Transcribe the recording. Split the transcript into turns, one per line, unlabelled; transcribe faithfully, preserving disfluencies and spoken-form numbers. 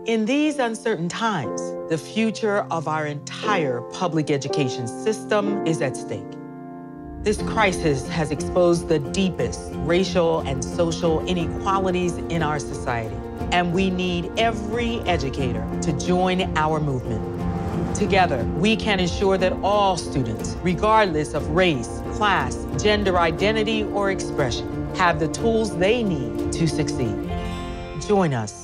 In these uncertain times, the future of our entire public education system is at stake. This crisis has exposed the deepest racial and social inequalities in our society, and we need every educator to join our movement. Together, we can ensure that all students, regardless of race, class, gender identity, or expression, have the tools they need to succeed. Join us